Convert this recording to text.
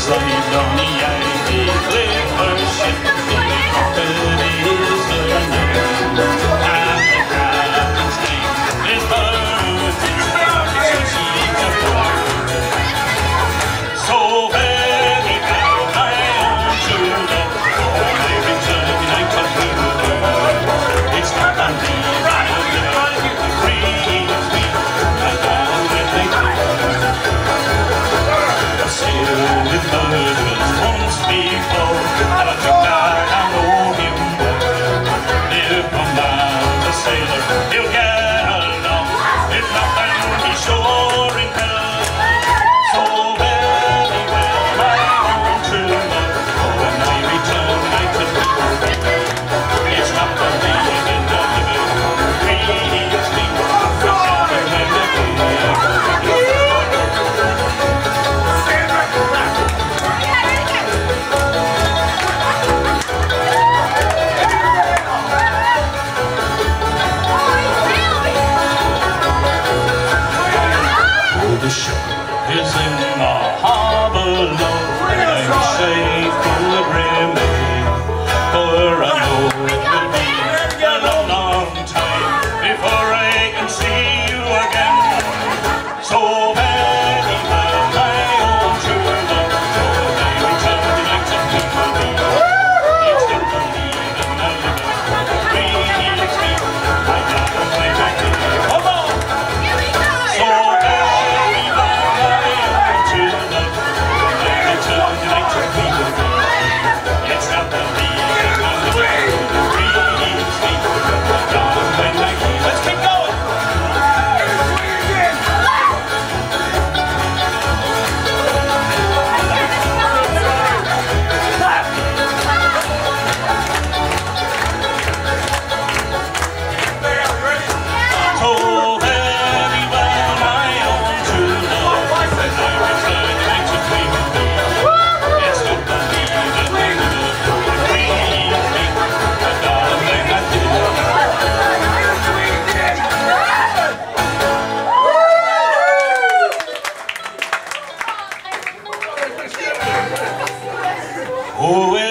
Saved on the Yankee clipper ship, Billy Crockett is her name, and the captain's name is Bertie, so she's a pirate. So very well, my own true love, for I return tonight to you. It's not on me, it grieves me, I know that they do. I sailed with murderers once before, and I think that I know him well. Never mind the sailor, he'll get along, if nothing he's sure in hell. So very well, my own true love, for when I return tonight to you. It's not the living that grieves me, it's not the living that grieves me. The ship is in the harbor low, and safe could remain, for I know it will be a long, long time before I can see you again. So very well, my own true love, for when I return tonight to me. It's not the leaving the living grieves me, I never play back to you. Come on! So oh,